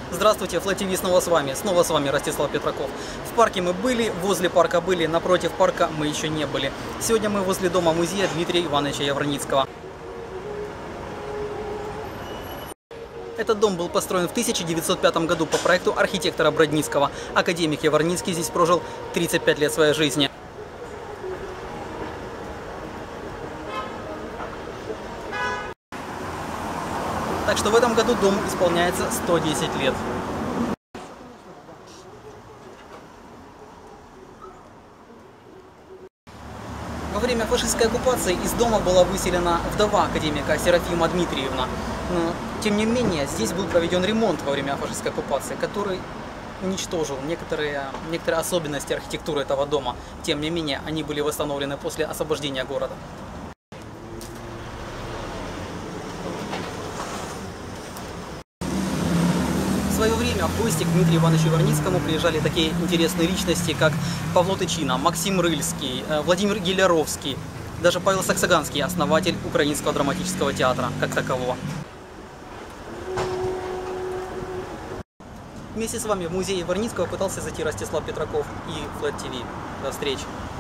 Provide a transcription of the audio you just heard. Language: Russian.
Здравствуйте, Flat TV снова с вами Ростислав Петраков. В парке мы были, возле парка были, напротив парка мы еще не были. Сегодня мы возле дома-музея Дмитрия Ивановича Яворницкого. Этот дом был построен в 1905 году по проекту архитектора Бродницкого. Академик Яворницкий здесь прожил 35 лет своей жизни. Так что в этом году дому исполняется 110 лет. Во время фашистской оккупации из дома была выселена вдова академика Серафима Дмитриевна. Но, тем не менее, здесь был проведен ремонт во время фашистской оккупации, который уничтожил некоторые особенности архитектуры этого дома. Тем не менее, они были восстановлены после освобождения города. В свое время в гости к Дмитрию Ивановичу Яворницкому приезжали такие интересные личности, как Павло Тычина, Максим Рыльский, Владимир Гиляровский, даже Павел Саксаганский, основатель Украинского драматического театра как такового. Вместе с вами в музей Яворницкого пытался зайти Ростислав Петраков и Flat TV. До встречи!